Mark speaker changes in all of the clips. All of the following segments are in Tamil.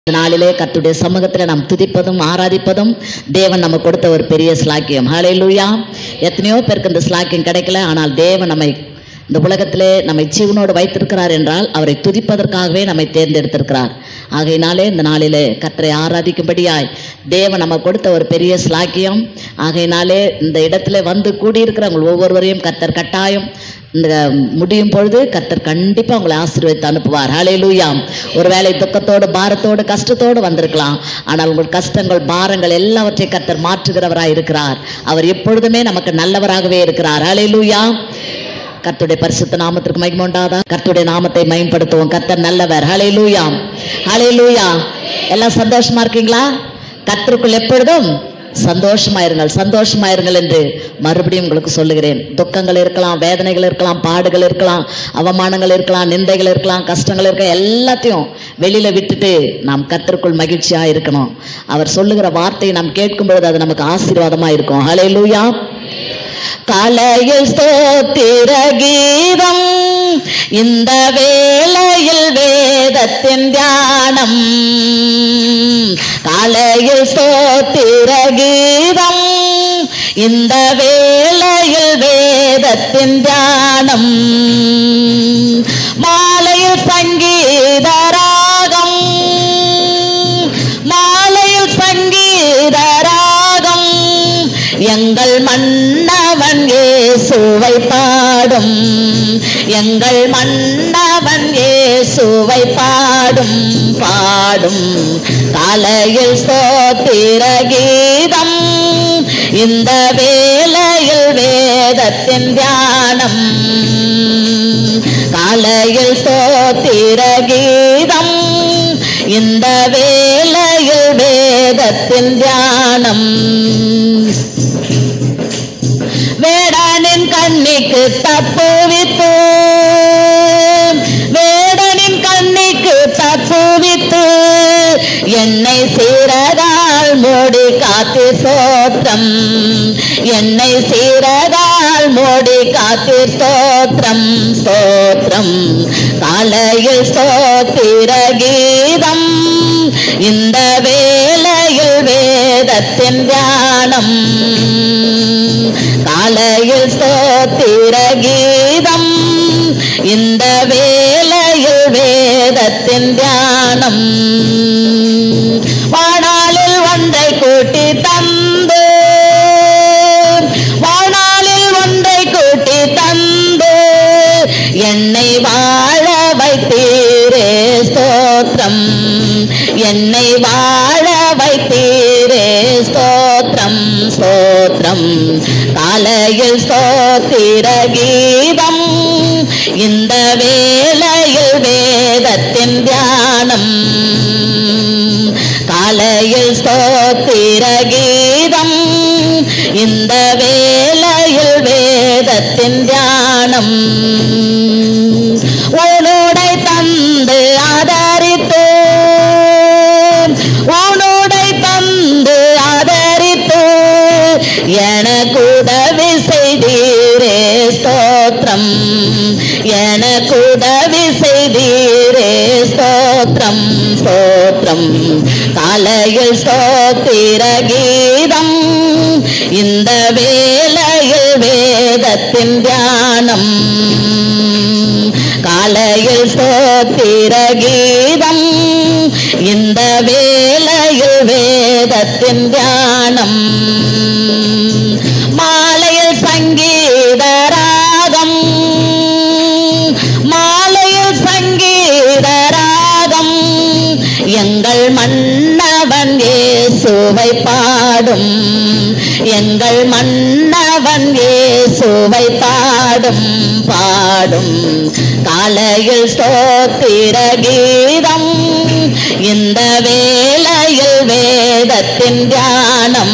Speaker 1: நாளிலே கர்த்தருடைய சமூகத்தில் நாம் துதிப்பதும் ஆராதிப்பதும் தேவன் நமக்கு கொடுத்த ஒரு பெரிய ஸ்லாக்கியம். ஹல்லேலூயா. எத்தனையோ பேருக்கு இந்த ஸ்லாக்கியம் கிடைக்கல. ஆனால் தேவன் நம்மை இந்த உலகத்திலே நம்மை ஜீவனோடு வைத்திருக்கிறார் என்றால் அவரை துதிப்பதற்காகவே நம்மை தேர்ந்தெடுத்திருக்கிறார். ஆகையினாலே இந்த நாளிலே கர்த்தரை ஆராதிக்கும்படியாய் தேவன் நமக்கு கொடுத்த ஒரு பெரிய ஸ்லாக்கியம். ஆகையினாலே இந்த இடத்துல வந்து கூடியிருக்கிறவங்க ஒவ்வொருவரையும் கர்த்தர் கட்டாயம் இந்த முடியும் பொழுது கர்த்தர் கண்டிப்பாக உங்களை ஆசீர்வதித்து அனுப்புவார். ஹல்லேலூயா. ஒருவேளை துக்கத்தோடு பாரத்தோடு கஷ்டத்தோடு வந்திருக்கலாம். ஆனால் உங்கள் கஷ்டங்கள் பாரங்கள் எல்லாவற்றையும் கர்த்தர் மாற்றுகிறவராக இருக்கிறார். அவர் எப்பொழுதுமே நமக்கு நல்லவராகவே இருக்கிறார். ஹல்லேலூயா. கர்த்தருடைய பரிசுத்த நாமத்திற்கு மகிமை உண்டாதா? கர்த்தருடைய நாமத்தை மகிமைப்படுத்துவோம். கர்த்தர் நல்லவர். ஹல்லேலூயா. ஹல்லேலூயா. எல்லாம் சந்தோஷமா இருக்கீங்களா? கர்த்தருக்குள் எப்பொழுதும் சந்தோஷமாயிருங்கள், சந்தோஷமாயிருங்கள் என்று மறுபடியும் உங்களுக்கு சொல்லுகிறேன். துக்கங்கள் இருக்கலாம், வேதனைகள் இருக்கலாம், பாடுகள் இருக்கலாம், அவமானங்கள் இருக்கலாம், நிந்தைகள் இருக்கலாம், கஷ்டங்கள் இருக்கலாம், எல்லாத்தையும் வெளியில விட்டுட்டு நாம் கர்த்தருக்குள் மகிழ்ச்சியா இருக்கணும். அவர் சொல்லுகிற வார்த்தையை நாம் கேட்கும் பொழுது அது நமக்கு ஆசீர்வாதமா இருக்கும். ஹல்லேலூயா. காலையில் ஸ்தோத்திர கீதம், இந்த வேளையில் வேதத்தின் தியானம். காலையில் ஸ்தோத்திர கீதம், இந்த வேளையில் வேதத்தின் தியானம். மாலையில் சங்கீத ராகம், மாலையில் சங்கீத ராகம், எங்கள் மன்னவன் இயேசுவை பாடும், எங்கள் மன்னவன் இயேசுவை பாடும் பாடும். காலையில் ஸ்தோத்திர கீதம், இந்த வேளையில் வேதத்தின் தியானம். காலையில் ஸ்தோத்திர கீதம், இந்த வேளையில் வேதத்தின் தியானம். வேடனின் கண்ணிக்கு தப்புவித்து, வேடனின் கண்ணிக்கு தப்புவித்து, என்னை சீரகால் மூடி காத்து ஸ்தோத்திரம், என்னை சீரகால் மூடி காத்து ஸ்தோத்திரம் ஸ்தோத்திரம். காலையில் ஸ்தோத்திர கீதம், இந்த வேளையில் வேதத்தின் தியானம். காலையில் ஸ்தோத்திர கீதம், இந்த வேளையில் வேதத்தின் தியானம். வாணாலில் ஒன்றை கூட்டி தந்து, வாணாலில் ஒன்றை கூட்டி தந்து, என்னை வாழ வைத்தீரே ஸ்தோத்திரம், என்னை வாழ வைத்தீரே ஸ்தோத்திரம் ஸ்தோத்திரம். காலையில் ஸ்தோத்திர கீதம், இந்த வேளையில் வேதத்தின் தியானம். காலையில் ஸ்தோத்திர கீதம், இந்த வேளையில் வேதத்தின் தியானம். உன்னுடை தந்து ஆதரித்து, உன்னுடை தந்து ஆதரித்து, எனக்கு உதவி செய்தீரே ஸ்தோத்திரம், எனக்கு உதவி செய்தீரே ஸ்தோத்திரம் ஸ்தோத்திரம். காலையில் ஸ்தோத்திர கீதம், இந்த வேளையில் வேதத்தின் தியானம். காலையில் ஸ்தோத்திர கீதம், இந்த வேளையில் வேதத்தின் தியானம். மாலையில் சங்கீத ராகம், மாலையில் சங்கீத ராகம், எங்கள் மன்னவன் இயேசுவை பாடும், எங்கள் மன்னவன் இயேசுவை பாடும் பாடும். காலையில் ஸ்தோத்திர கீதம், இந்த வேளையில் வேதத்தின் தியானம்.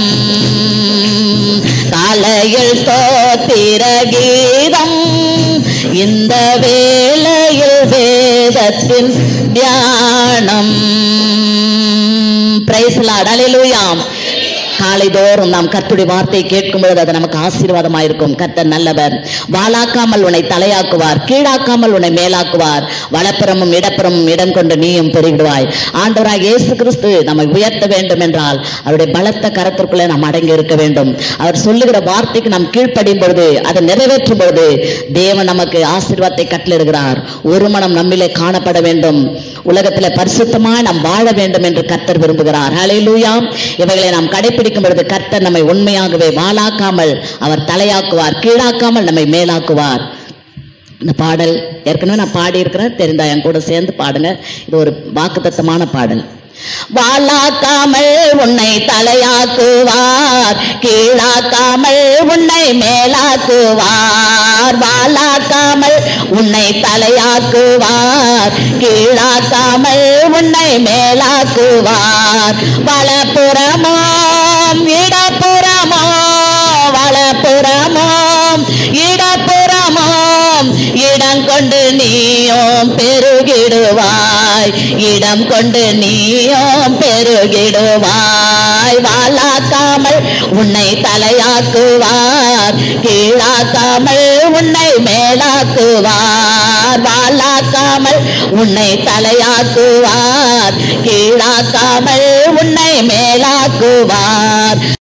Speaker 1: காலையில் ஸ்தோத்திர கீதம், இந்த வேளையில் வேதத்தின் தியானம். Praise the lord. ஹல்லேலூயா. காலைதோறும் நாம் கர்த்தருடைய வார்த்தையை கேட்கும் பொழுது அது நமக்கு ஆசீர்வாதமா இருக்கும். கர்த்தர் நல்லவர். வாளாக்காமல் உன்னை தலையாக்குவார், கீழாக்காமல் உன்னை மேலாக்குவார். வலப்புறமும் இடப்புறமும் இடம் கொண்டு நீயும் பெருகிடுவாய். ஆண்டவராக இயேசு கிறிஸ்து நம்மை உயர்த்த வேண்டும் என்றால் அவருடைய பலத்த கரத்திற்குள்ளே நாம் அடங்கி இருக்க வேண்டும். அவர் சொல்லுகிற வார்த்தைக்கு நாம் கீழ்ப்படியும் பொழுது, அதை நிறைவேற்றும் பொழுது தேவன் நமக்கு ஆசீர்வாதத்தை கட்டளையிடுகிறார். ஒரு மனம் நம்மிலே காணப்பட வேண்டும். உலகத்திலே பரிசுத்தமாய் நாம் வாழ வேண்டும் என்று கர்த்தர் விரும்புகிறார். ஹல்லேலூயா. இவைகளை நாம் கடைபிடிக்கும் பொழுது கர்த்தர் நம்மை உண்மையாகவே வாளாக்காமல் அவர் தலையாக்குவார், கீழாக்காமல் நம்மை மேலாக்குவார். இந்த பாடல் ஏற்கனவே நான் பாடி இருக்கிறேன், தெரிந்தா என் கூட சேர்ந்து பாடுங்க. இது ஒரு வாக்குத்தத்தமான பாடல். வாளாக்காமல் உன்னை தலையாக்குவார், கீழாக்காமல் உன்னை மேலாக்குவார். வாளாக்காமல் உன்னை தலையாக்குவார், கீழாக்காமல் உன்னை மேலாக்குவார். வலப்புறமாம் இடப்புறமாம், வலப்புறமாம் இடப்புறமாம் இடம் கொண்டு நீயும் பெருகிடுவாய், இடம் கொண்டு நீயும் பெருகிடுவாய். வாளாக்காமல் உன்னை தலையாக்குவார், கீழாக்காமல் உன்னை மேலாக்குவார். வாளாக்காமல் உன்னை தலையாக்குவார், கீழாக்காமல் உன்னை மேலாக்குவார்.